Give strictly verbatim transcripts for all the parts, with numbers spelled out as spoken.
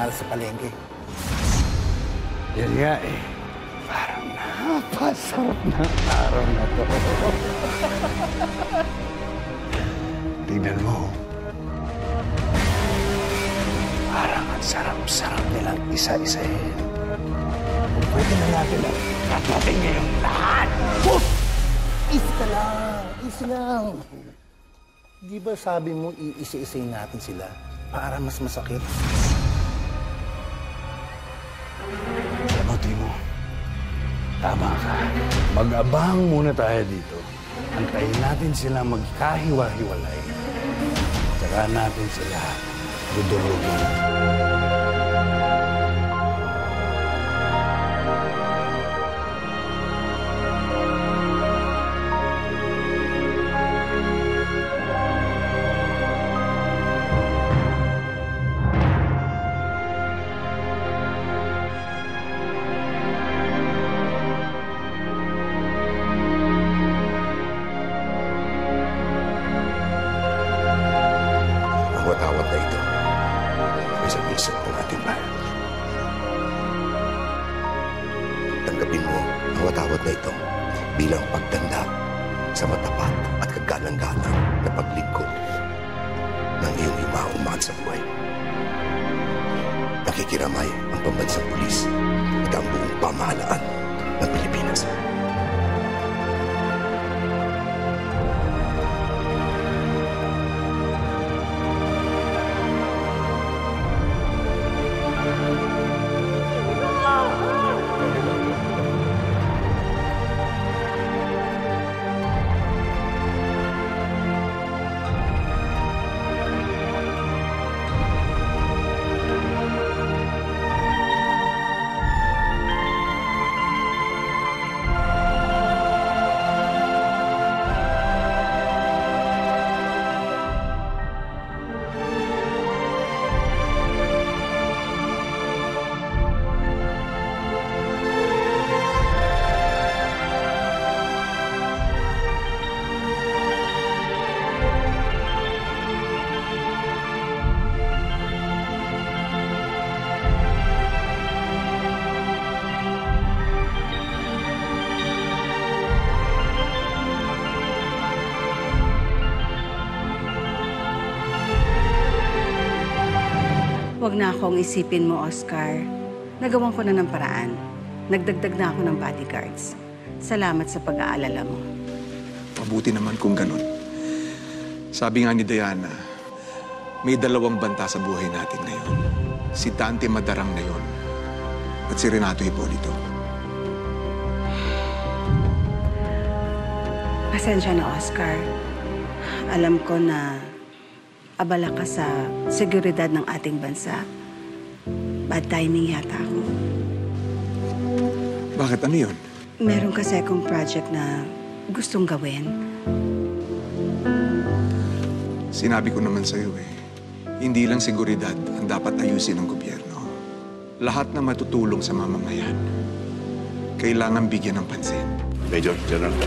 mahal sa palengke. Yan nga eh. Parang napasarap na araw na to. Tingnan mo. Parang ang sarap-sarap nilang isa-isahin. Kung pwede na natin ang tapatin ngayong lahat. Puff! Easy ka lang. Easy lang. Di ba sabi mo iisa-isahin natin sila para mas masakit? Alam mo, Timo, tama ka. Mag-abang muna tayo dito. Antayin natin sila magkahiwa-hiwalay. Tsaka natin sila dudurugin. Nakikiramay ang pambansang pulis at ang buong pamahalaan ng Pilipinas. Huwag na akong isipin mo, Oscar. Nagawan ko na ng paraan. Nagdagdag na ako ng bodyguards. Salamat sa pag-aalala mo. Mabuti naman kung ganun. Sabi nga ni Diana, may dalawang banta sa buhay natin ngayon. Si Tante Madarang na yun at si Renato Hipolito. Pasensya na, Oscar. Alam ko na abala ka sa seguridad ng ating bansa. Bad timing yata ako. Bakit? Ano yun? Meron kasi akong project na gustong gawin. Sinabi ko naman sa'yo eh, hindi lang seguridad ang dapat ayusin ng gobyerno. Lahat na matutulong sa mamamayan, kailangan bigyan ng pansin. Major General.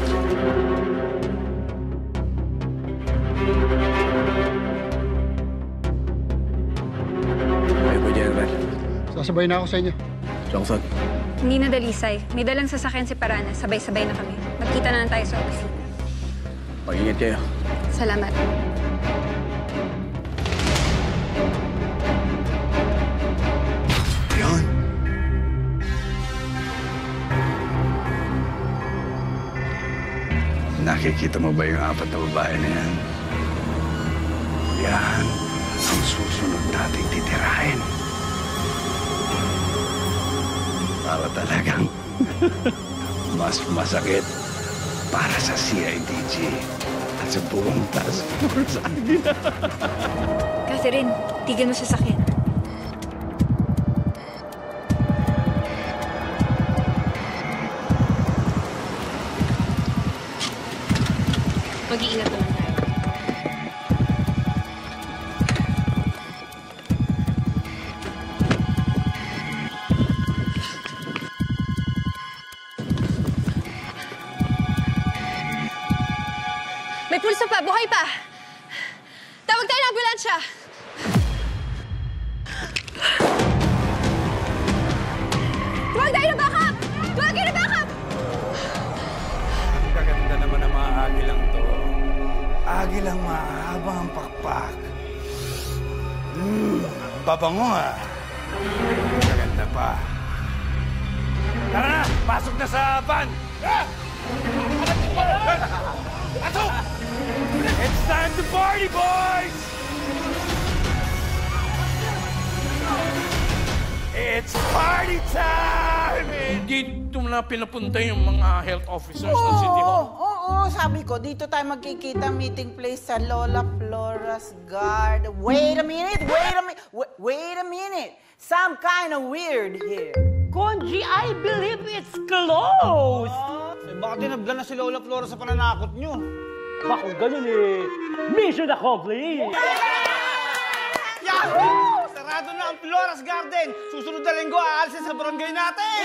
Sasabay na ako sa inyo. Johnson. Hindi na dalisay. May dalang sasakyan si Parana. Sabay-sabay na kami. Magkita na lang tayo sa opisina. Mag-ingat kayo. Salamat. Yan. Nakikita mo ba yung apat na babae na yan? Yan ang susunod nating titirahin. Para talagang mas masakit para sa C I D G at sa buong Task Force Agila. Catherine, tigil mo sa sakyan. Mag-iingat naman tayo. May pulso pa! Buhay pa! Tawag tayo ng ambulansya! tayo na backup! Tuwagin na backup! Ang gaganda naman ng mga agilang to. Agilang mahaba ang pakpak. Mmm, babango ah. Gaganda pa. Tara na! Pasok na sa van! Ah! Pasok! It's time to party, boys! It's party time! Hindi ito na pinapunta yung mga health officers ng City Hall. Oo, oo, sabi ko, dito tayo magkikita meeting place sa Lola Flora's garden. Wait a minute, wait a minute, wait, wait a minute. Some kind of weird here. Konji, I believe it's closed! Eh, baka tinablan na si Lola Flora sa pananakot nyo. Baka ganyan eh. Mission accomplished! Yahoo! Sarado na ang Flora's Garden! Susunod na linggo, aalisin sa barangay natin!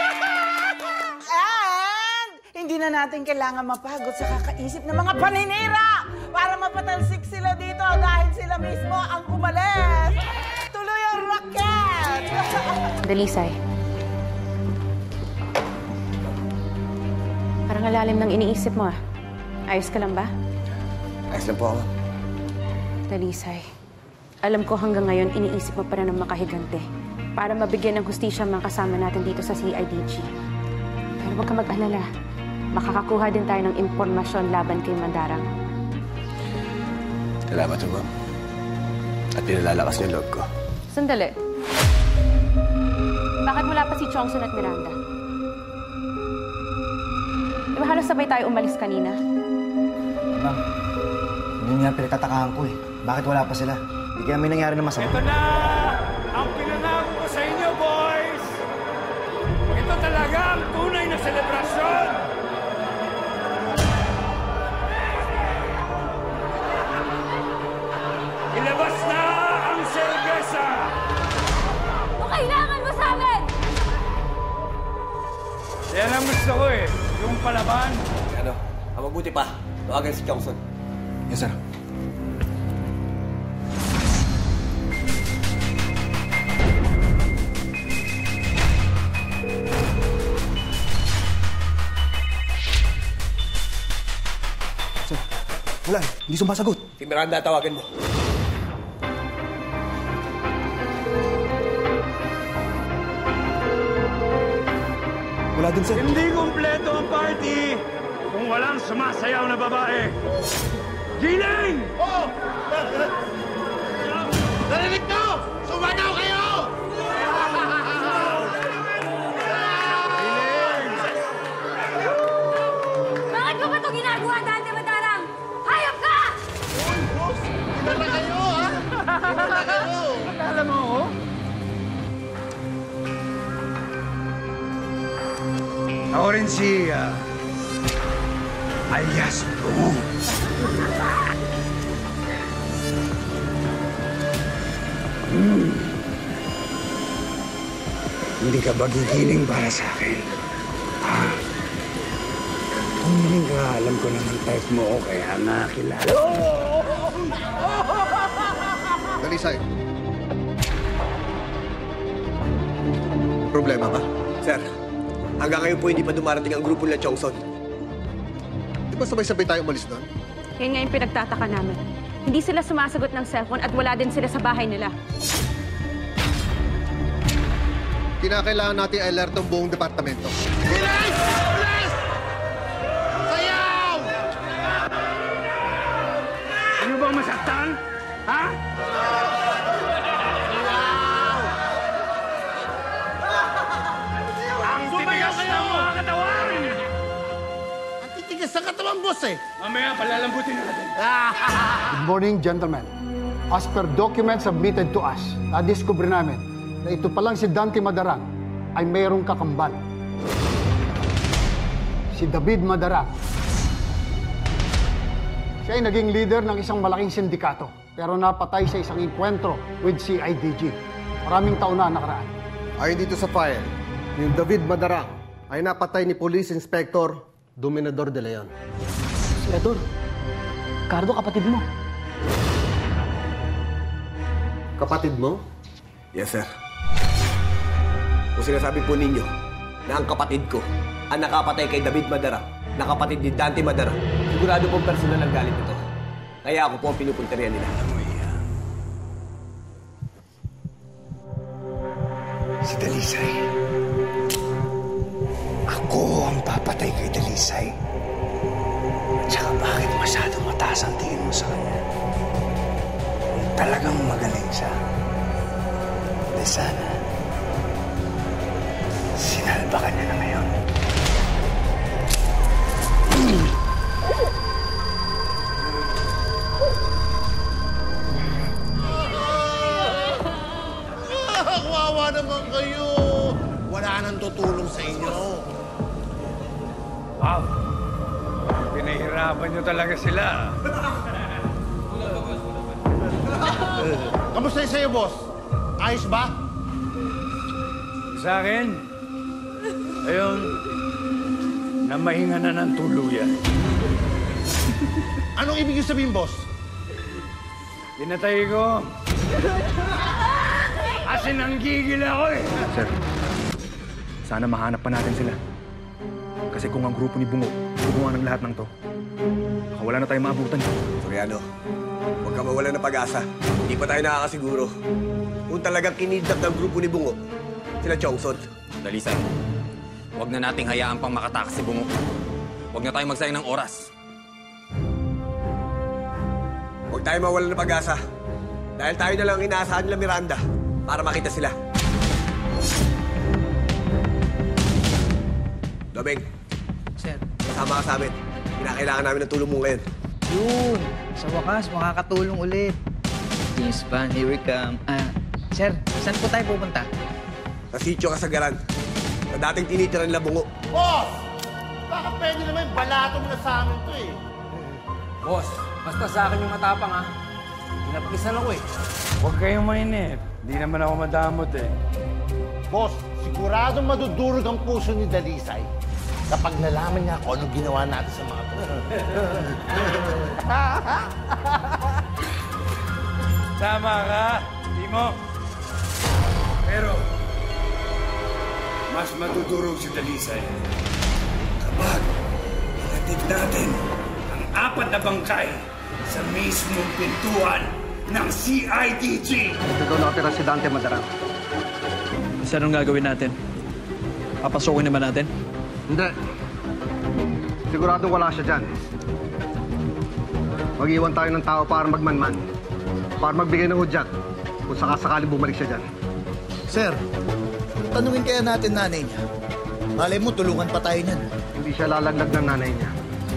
And hindi na natin kailangan mapagod sa kakaisip ng mga paninira para mapatalsik sila dito dahil sila mismo ang umalis. Tuloy ang rocket! Dalisay. Parang alalim ng iniisip mo ah. Ayos ka lang ba? Ayos lang po ako. Dalisay. Alam ko hanggang ngayon iniisip mo pa rin ng makahigante para mabigyan ng hustisya ang mga kasama natin dito sa C I D G. Pero huwag ka mag-alala. Makakakuha din tayo ng impormasyon laban kay Mandarang. Salamat po, ma'am. At pinalalakas niyo loob ko. Sandali. Bakit wala pa si Chongson at Miranda? Di ba halos sabay tayo umalis kanina? Ma'am, yun nga pinagtatakahan ko eh. Bakit wala pa sila? Hindi kaya may nangyari na masama. Ito na ang pinanako ko sa inyo, boys! Ito talaga ang tunay na selebrasyon! Ilabas na ang serbesa! Kung kailangan mo sa amin! Yan ang gusto ko eh. Yung palaban. Ano? Ang mabuti pa. Tawagan si Johnson. Yes, sir. Sir, wala eh. Hindi sumasagot. Si Miranda, tawagan mo. Wala din, sir. Hindi kumpleto ang party kung walang sumasayaw na babae. Giling! Oo! Narinig nyo! Sumanaw kayo! Bakit mo ba ito ginagawa, Dante Madarang? Hayop ka! Uy, boss! Kilala kayo, ha? Kilala kayo! Akala mo ako? Ako rin si uh, alias Bungo. Hmm. Hindi ka ba gigiling para sa akin? Ha? Humiling ka, alam ko naman type mo ko, kaya nga kilala. Dalisay. Problema ba? Sir, hanggang ngayon po hindi pa dumarating ang grupo nila Chongson. Di ba sabay-sabay tayo umalis doon? Yan nga yung pinagtataka namin. Hindi sila sumasagot ng cellphone at wala din sila sa bahay nila. Kinakailangan natin i-alert ang buong departamento. Bilis! Bilis! Sayaw! Ano bang masaktan? Ha? Ang titigas ng mga katawan! Ang titigas sa katawan, boss eh. Mamaya, palalambutin natin. Good morning, gentlemen. As per documents submitted to us, nadiskubre namin na ito palang si Dante Madarang ay mayroong kakambal. Si David Madarang. Siya ay naging leader ng isang malaking sindikato pero napatay sa isang enkwentro with C I D G. Maraming taon na nakaraan. Ayon dito sa file, yung David Madarang ay napatay ni Police Inspector Dominador de Leon. Senador, Cardo, kapatid mo. Kapatid mo? Yes, sir. Kung sinasabi po ninyo, na ang kapatid ko ang nakapatay kay David Madara, na kapatid ni Dante Madara. Sigurado pong personal ang galit nito. Kaya ako po ang pinupunterian nila. Si Dalisay. Ako ang papatay kay Dalisay. At saka bakit masyadong mataas ang tingin mo sa kanya? Kung talagang magaling siya, di sana, sinalba ka niya na ngayon. Kawawa naman kayo. Wala nang tutulong sa inyo. Wow! Pinahirapan niyo talaga sila. Kamusta yung sa'yo, boss? Ayos ba? Sa akin, ayun, namahinga na ng tuluyan. Anong ibig sabihin, boss? Pinatay ko. Kasi nanggigil ako eh. Sir, sana mahanap pa natin sila. Kasi kung ang grupo ni Bungo gumawa ng lahat ng to, baka wala na tayong maabutan. Soriano, huwag ka mawala ng pag-asa. Hindi pa tayo nakakasiguro. Kung talagang kinidnap ng grupo ni Bungo, sila Chongson. Dalisay, huwag na nating hayaan pang makatakas si Bungo. Huwag na tayo magsayang ng oras. Huwag tayo mawala ng pag-asa. Dahil tayo na lang inaasahan nila Miranda para makita sila. Domeng. Sir. Kasama ka sa amin. Kinakailangan namin ng tulong mo ngayon. Yun. Sa wakas, makakatulong ulit. Yes, Pan. Here we come. Ah, sir, saan po tayo pupunta? Sa sitio Kasagaran. Sa dating tinitira nila Bungo. Boss! Baka pwede naman balato mo na sa amin to eh. Boss, basta sa akin yung matapang ha. Pinapisan ako eh. Huwag kayong mainip. Hindi naman ako madamot eh. Boss, siguradong madudurog ang puso ni Dalisay kapag nalaman niya kung anong ginawa natin sa mga to. Tama ka, Timo. Pero, mas madudurog si Dalisay kapag inatid natin ang apat na bangkay sa mismong pintuan ng C I D G. Ito daw nakatira si Dante Madara. Kasi anong gagawin natin? Papasukin naman natin? Hindi. Siguradong wala siya dyan. Mag-iwan tayo ng tao para magmanman. Para magbigay ng hudyat kung sakasakaling bumalik siya dyan. Sir, tanungin kaya natin nanay niya. Malay mo, tulungan pa tayo niyan. Hindi siya lalaglag ng nanay niya.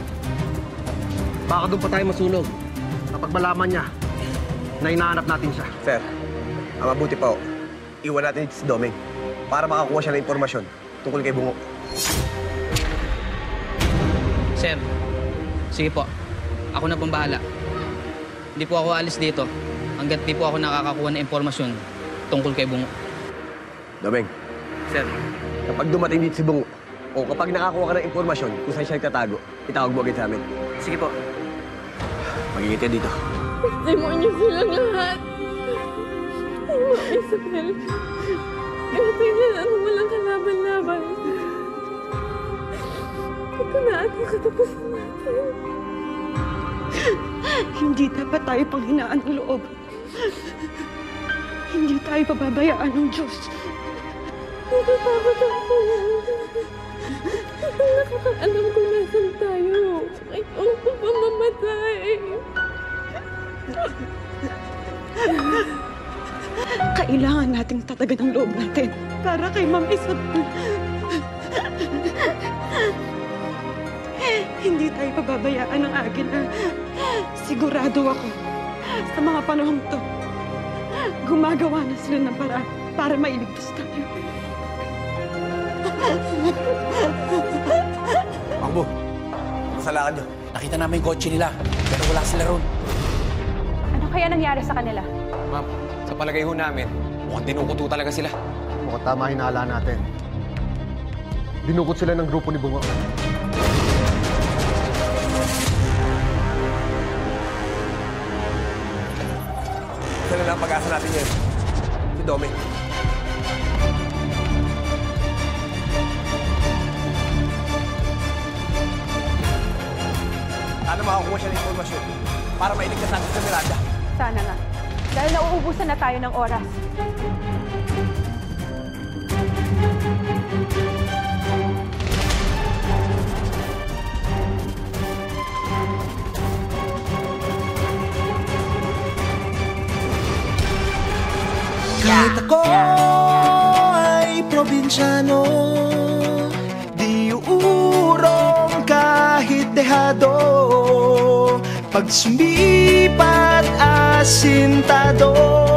Baka doon pa tayo masunog. Kapag malaman niya na hinahanap natin siya. Sir, ang mabuti pa o, iwan natin si Domeng para makakuha siya ng impormasyon tungkol kay Bungo. Sir, sige po. Ako na pong bahala. Hindi po ako alis dito hanggat di po ako nakakakuha ng impormasyon tungkol kay Bungo. Domeng. Sir. Kapag dumating dito si Bungo, o kapag nakakuha ka ng impormasyon kung saan siya nagtatago, itawag mo agad sa amin. Sige po. Magigit ka dito. Timon niyo silang lahat. Timon, Isabelle. Ito yan, ano walang kalaban-laban. Ito na at nakatapusin natin. Hindi dapat tayo panghinaan ng loob. Hindi tayo pababayaan ng Diyos. Natatakot ako. Nakakaalam ko nasan tayo. Ayoko pa mamatay. Kailangan nating tatagan ang loob natin para kay Ma'am Isabelle. Hindi tayo pababayaan ng Agila. Sigurado ako, sa mga panahong to, gumagawa na sila ng paraan para mailigtas tayo. Makbo, masalakan niyo. Nakita namin yung kotse nila, pero wala sila ron. Ano kaya nangyari sa kanila? Ma'am, sa palagay ho namin, mukhang tinukuto talaga sila. Mukhang tama hinala natin. Dinukot sila ng grupo ni Bungo. Isa na lang pag-asa natin yan. Si Domeng. Sana makakuha siya ng informasyon para mailigtas natin sa Miranda. Sana nga. Dahil nauubusan na tayo ng oras. Kahit ako ay probinsyano, di uurong kahit dehado, pag sumipat asintado.